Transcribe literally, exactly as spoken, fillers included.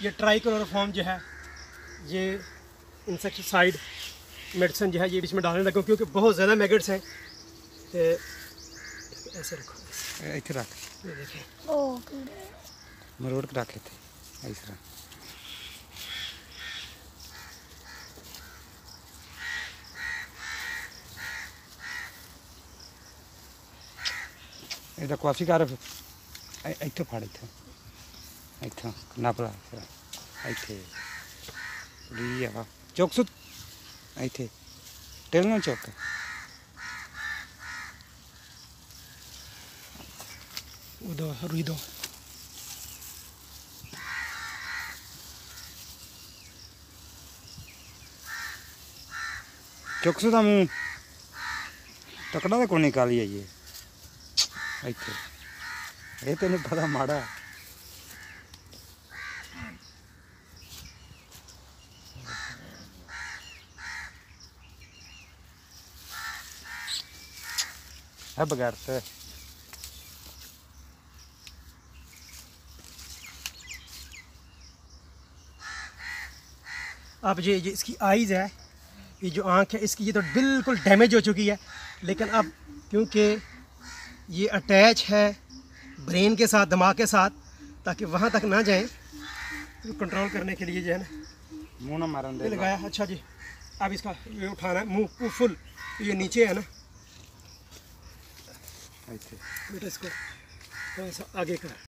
ये ट्राइक्लोरोफॉर्म जो है ये इंसेक्टिसाइड मेडिसिन जो है ये बीच में डालने लगा क्योंकि बहुत ज़्यादा मैगट्स हैं। तो ऐसे रखो, इधर रख, ये देखें मरोड़ के रख लेते इस तरह। इधर काफी कार इतों फाड़ इतों इतों नापला इतने री है चौक सुत इतने टेलना चौक उदो रुई दो चौक सुत हम तकड़ा तो कौन निकाली है ये इतने ये तेन पता माड़ा है बगैर से अब ये ये इसकी आइज़ है, ये जो आँख है इसकी ये तो बिल्कुल डैमेज हो चुकी है, लेकिन अब क्योंकि ये अटैच है ब्रेन के साथ, दिमाग के साथ, ताकि वहाँ तक ना जाएं, तो कंट्रोल करने के लिए जो है ना मुँह ना मारन दे लगाया। अच्छा जी, अब इसका ये उठाना है मुँह फुल, ये नीचे है ना बेटा, इसको थोड़ा सा आगे कर।